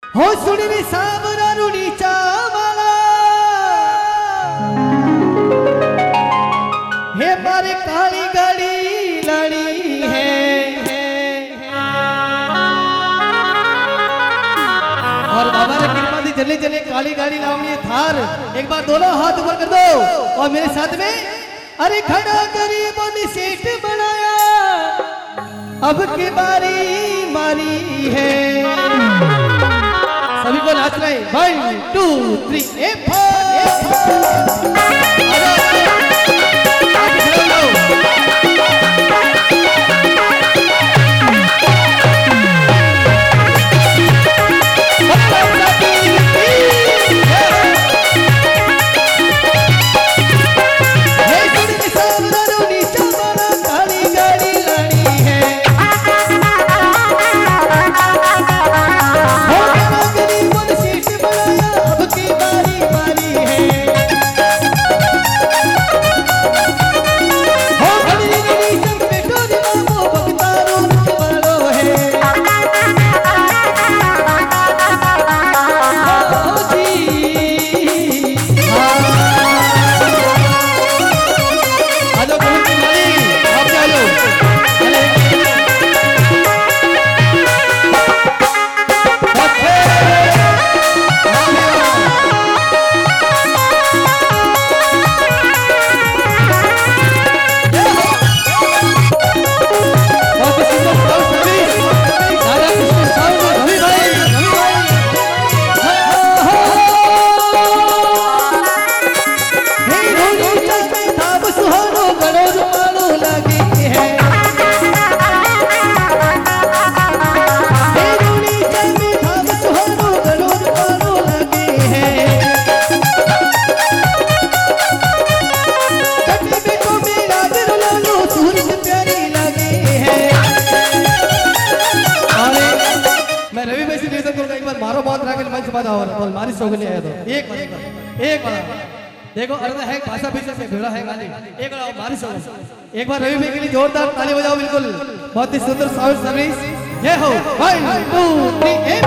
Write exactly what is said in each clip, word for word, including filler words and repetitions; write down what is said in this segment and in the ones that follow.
हो सुनी सावरा रूनी चावला हे मारे काली गाड़ी लड़ी है और बाबा ने कृपा दी जल्दी जल्दी काली गाड़ी लावनी है थार। एक बार दोनों हाथ ऊपर कर दो और मेरे साथ में अरे खड़ा गरीबों ने सीट बनाया अब की बारी मारी है। सभी को नाच रहे वन टू थ्री ए एक एक देखो अर्ध है भाषा पीछे से भेड़ा है गाली एक बार बारिश हो एक बार रवि भाई के लिए जोरदार ताली बजाओ। बिल्कुल बहुत ही सुंदर साउंड सर्विस ये हो वन टू थ्री एट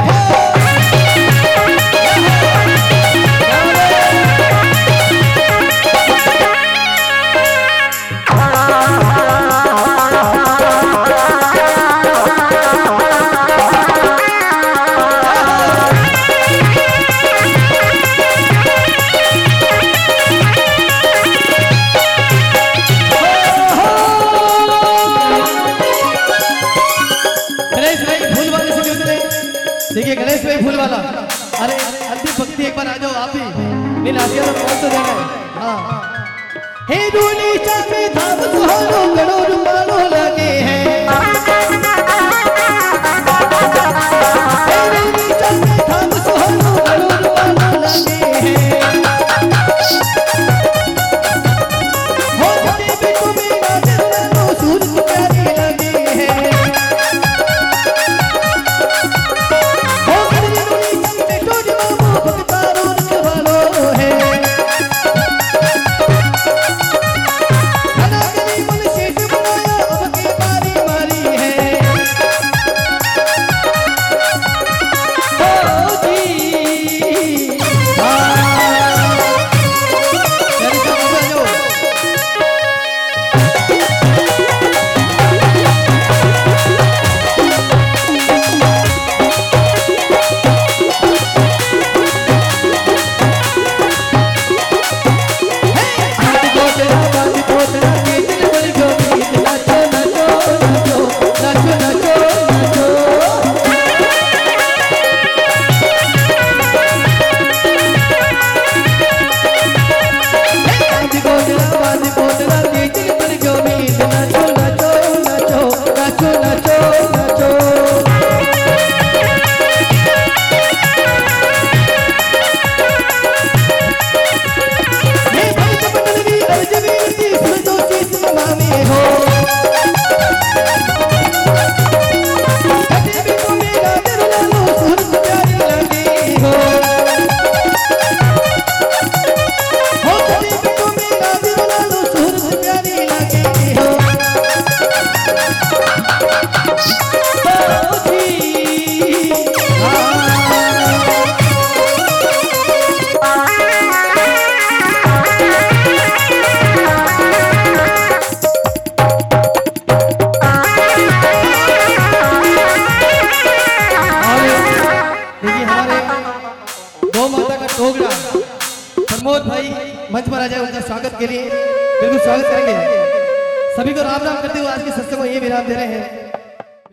देखिए गणेश भाई फूल वाला। अरे अंतिम भक्ति एक बार आ जाओ आप ही नहीं नाचिया तो कौन तो देगा। हाँ हे दूनी चापे धाम सुहानो गणो रुमालो लगे हैं हे दूनी चापे धाम सुहानो गणो रुमालो लगे हैं हो जते बिको मेरा दिल सूरज प्यारे लगे हैं प्रमोद भाई मंच पर आ जाए, उनका स्वागत के लिए बिल्कुल स्वागत करेंगे। सभी को राम राम करते हुए आज के सत्संग को ये विराम दे रहे हैं।